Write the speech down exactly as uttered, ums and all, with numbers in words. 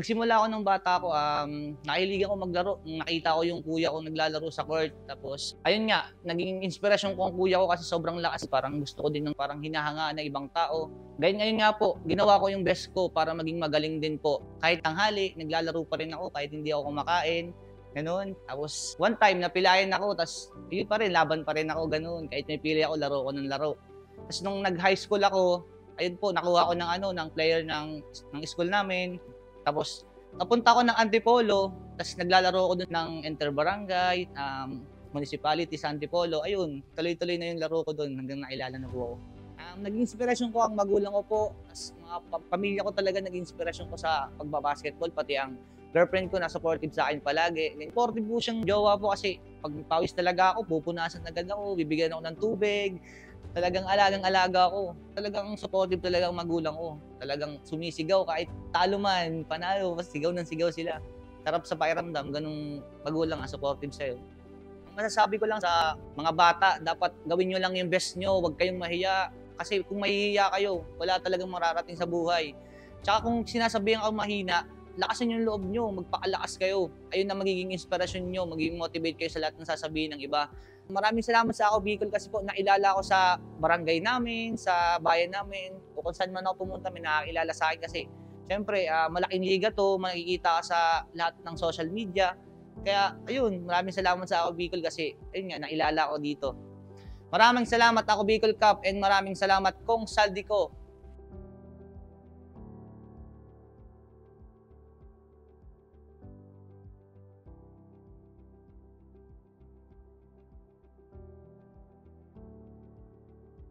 Nagsimula ako nung bata ako, um, nahiligan ko maglaro. Nung nakita ko yung kuya ko naglalaro sa court. Tapos, ayun nga, naging inspirasyon ko ang kuya ko kasi sobrang lakas. Parang gusto ko din ng parang hinahangaan ng ibang tao. Gayun ngayon nga po, ginawa ko yung best ko para maging magaling din po. Kahit tanghali, naglalaro pa rin ako kahit hindi ako kumakain. Ganun. Tapos, one time, napilayan ako. Tapos, yun pa rin, laban pa rin ako. Ganun. Kahit may pili ako, laro ko ng laro. Tapos, nung nag-high school ako, ayun po, nakuha ko ng ano, ng player ng, ng school namin. Tapos, napunta ako ng Antipolo, tapos naglalaro ako doon ng Interbarangay, um, Municipality sa Antipolo. Ayun, tuloy-tuloy na yung laro ko doon hanggang nailala na po ako. Um, naging inspirasyon ko ang magulang ko po, tapos mga pa- pamilya ko talaga naging inspirasyon ko sa pagbabasketball, pati ang girlfriend ko na supportive sa akin palagi. Supportive po siyang jowa po kasi pag pawis talaga ako, pupunasan agad ako, bibigyan ako ng tubig. Talagang alagang-alaga ako. Talagang supportive talaga ang magulang ko. Talagang sumisigaw kahit talo man, panalo, mas sigaw ng sigaw sila. Sarap sa pakiramdam, ganung magulang ang supportive sa'yo. Ang masasabi ko lang sa mga bata, dapat gawin nyo lang yung best nyo, huwag kayong mahiya. Kasi kung mahihiya kayo, wala talagang mararating sa buhay. Tsaka kung sinasabihan kang mahina, lakasan yung loob nyo, magpakalakas kayo. Ayun na magiging inspirasyon nyo, magiging motivate kayo sa lahat ng sasabihin ng iba. Maraming salamat sa Ako Bicol kasi po nailala ko sa barangay namin, sa bayan namin, o kung saan man ako pumunta, may nakakilala sa akin kasi syempre, uh, malaking liga to, makikita ka sa lahat ng social media. Kaya ayun, maraming salamat sa Ako Bicol kasi ayun nga, nailala ko dito. Maraming salamat Ako Bicol Cup and maraming salamat Kong Saldico